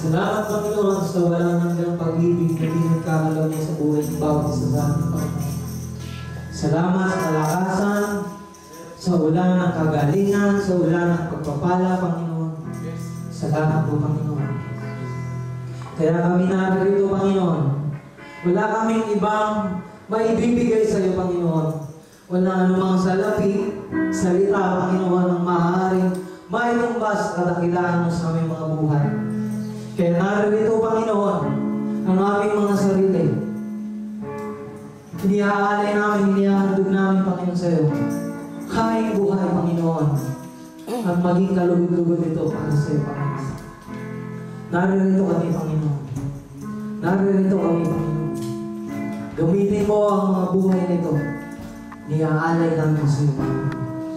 Salamat, Panginoon, sa walang hanggang pag-ibig na pinagkakalaw niya sa buhay ng bawat isa sa ating Panginoon. Salamat sa kalakasan, sa ulan ng kagalingan, sa ulan ng pagpapala, Panginoon. Salamat po, Panginoon. Kaya kami narito, Panginoon. Wala kaming ibang maibibigay sa iyo, Panginoon. Wala anumang salapi, salita, Panginoon, ang maaaring mailumbas kadakilaan mo sa aming mga buhay. Kaya narito, Panginoon, ang aming mga sarili. Iniaalay namin, inihandog namin, Panginoon, sa iyo. Kaing buhay, Panginoon, at maging kalugod-lugod ito para sa iyo, Panginoon. Narito kami, Panginoon. Narito kami, Panginoon. Gamitin mo ang mga buhay nito. Iniaalay namin sa iyo, Panginoon.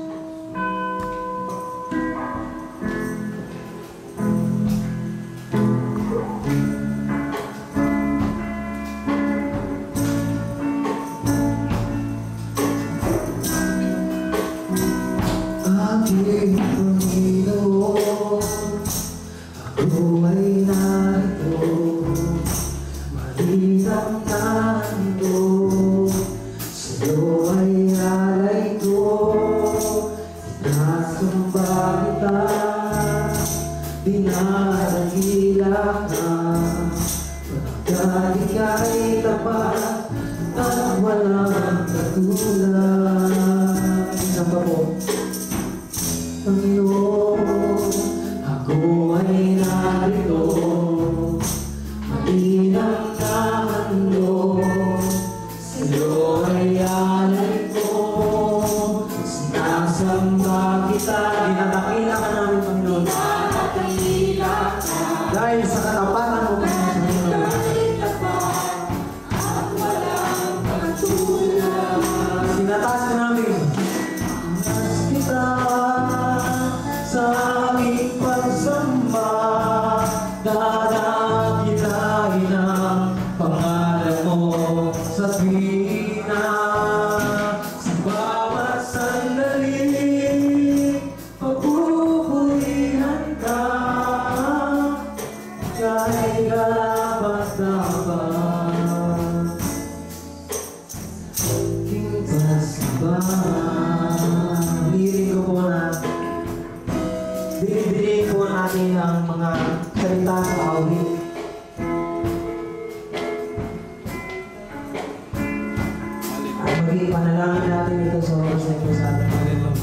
Panalangin natin ito sa oras na ito sa ating Panginoon.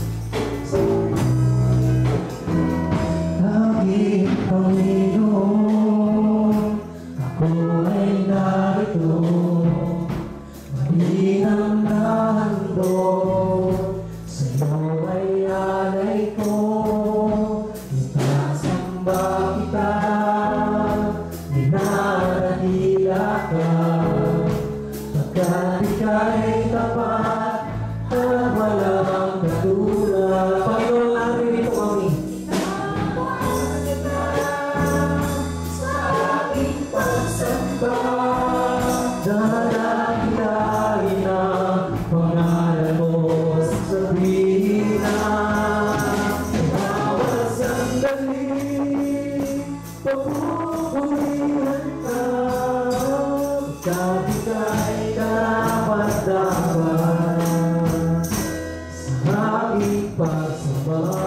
Lagi, Panginoon, ako ay narito, malinang nahandog, sa iyo ay alay ko, itasamba kita, dinarahila ka, pagkat ika'y tapat at walang katulad. Panginoon, narito kami. Sa aking pagsamba, dadakitain ang pangalan mo, sabihin na bawat sandali, pagpupurihan ka, pagkat ika'y karapat-dapat sa aking pagsamba.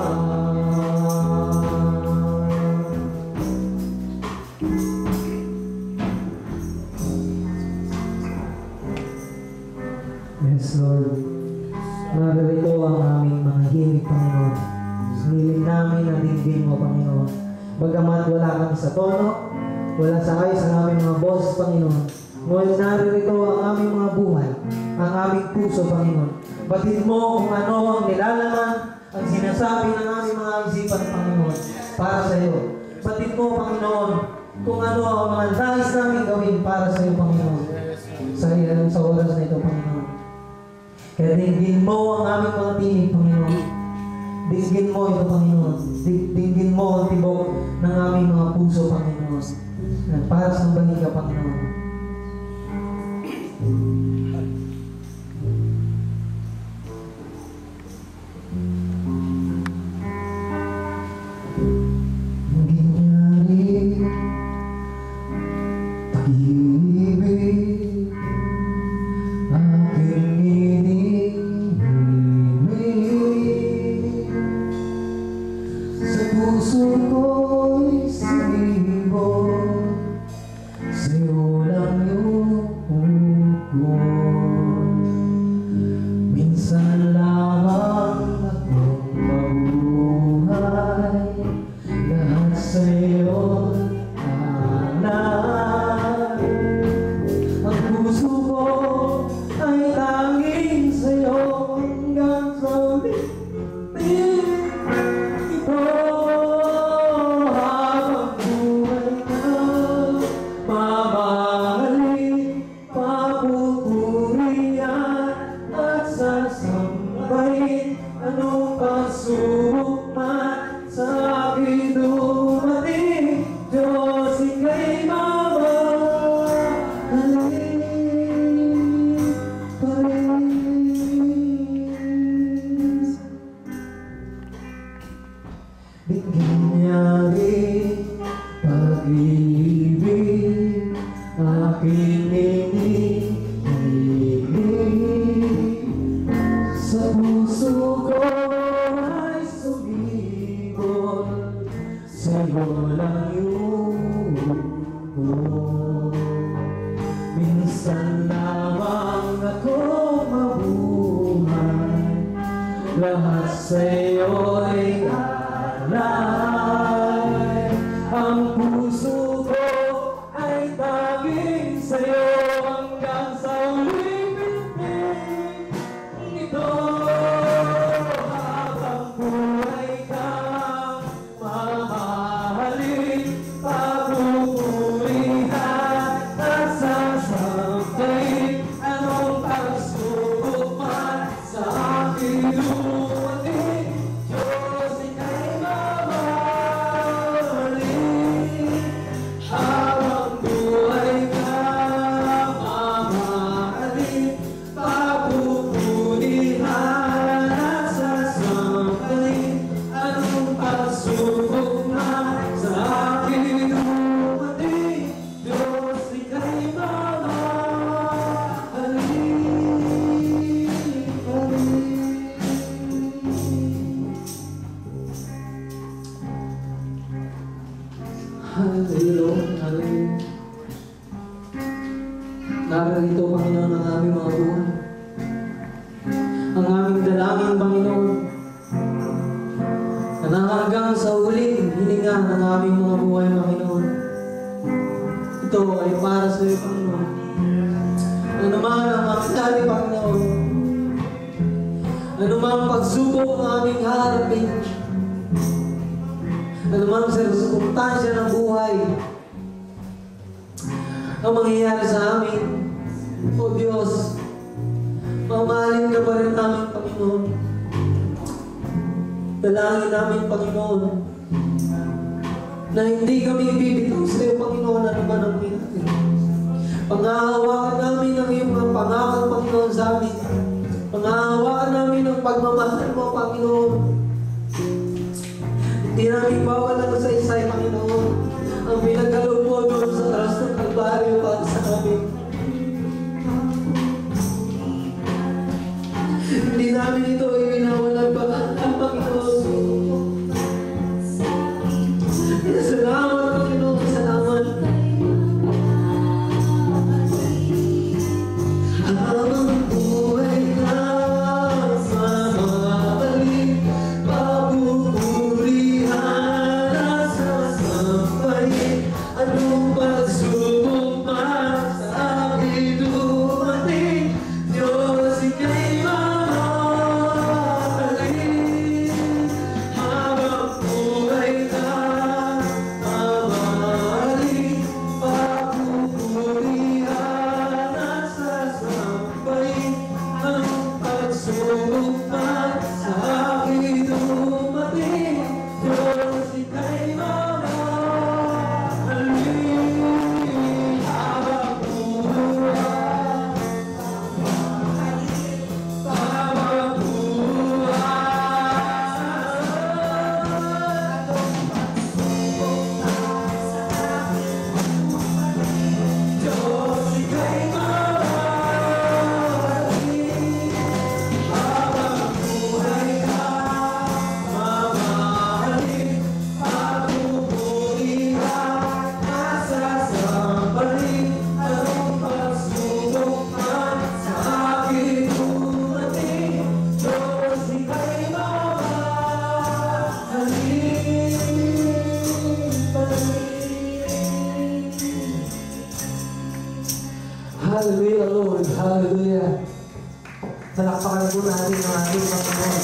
Yes, Lord. Narito ang aming mga himig, Panginoon. Siniling namin ang dinggin mo, Panginoon. Bagamat wala kami sa tono, wala sa ayos ang aming mga boses, Panginoon. Ngunit narito ang aming mga buhay, ang aming puso, Panginoon. Batid mo kung ano ang nilalaman, ang sinasabi ng aming mga isipan, Panginoon, para sa iyo. Batid mo, Panginoon, kung ano ang mga nais namin gawin para sa iyo, Panginoon. Sa oras na ito, Panginoon. Kaya dinggin mo ang aming mga tinig, Panginoon. Dinggin mo ito, Panginoon. Dinggin mo ang tibok ng aming mga puso, Panginoon. Para sa balik ka, Panginoon. ko'y sumibol, sa'yo lang yung ukol. Minsan lamang akong mabuhay, lahat sa'yo'y alay. Ang puso ko ay tanging sa'yo hanggang sa ulit. Ito habang buhay na, mamahalin, papupurihan at sasambahin. Anong pagsubok man sa akin dumating, Diyos ika'y mamahalin pa rin. Bigyan niya rin pag-ibig, aking iniibig. Sa puso ko ay sumibol, sa'yo lang yung ukol. Minsan lamang ako mabuhay, lahat sa'yo'y alay. Ang puso ko ay tanging sa'yo hanggang sa huling pintig. Ito habang buhay kang mamahalin, papupurihan at sasambahin. Anong pagsubok man sa akin dumating, Diyos ika'y mamahalin. Habang buhay kang mamahalin, papupurihan at sasambahin. Anong pagsubok man sa akin dumating, Diyos ika'y mamahalin pa rin. Hallelujah, hallelujah. Narito, Panginoon, ang aming mga buhay, ang aming dalangin, Panginoon, na hanggang sa huling hininga ng aming mga buhay, Panginoon. Ito ay para sa iyo, Panginoon. Ano naman ang mangyari, Panginoon, ano mang pagsubok ng aming harapin, ano mang sirkumstansya ng buhay ang mangyayari sa amin, o Diyos, mamahalin ka pa rin namin, Panginoon. Dalangin namin, Panginoon, na hindi kami bibitaw sa iyo, Panginoon, ano man ang minati. Panghahawakan namin ang iyong mga pangako, Panginoon, sa amin. Panghahawakan namin ang pagmamahal mo, Panginoon. Hindi namin bawalan sa isay, Panginoon, ang pinagkaloob mo doon sa taas ng Kalbaryo para sa amin. Hindi namin ito ibinawalan pa, Panginoon. Salamat, Panginoon, salamat. Habang buhay na mamahalin, papupurihan at sasambahin. Hallelujah. Palakpakan po natin ang ating Panginoon.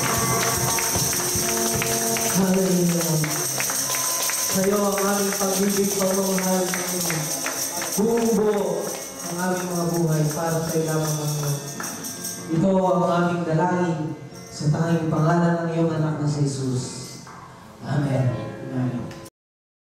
Hallelujah. Sa'yo ang aming pag-ibig, pagmamahal, Panginoon. Buong buo ang aming mga buhay para sa'yo lamang, Panginoon. Ito ang aming dalangin sa tanging pangalan ng iyong anak na si Jesus. Amen. Amen.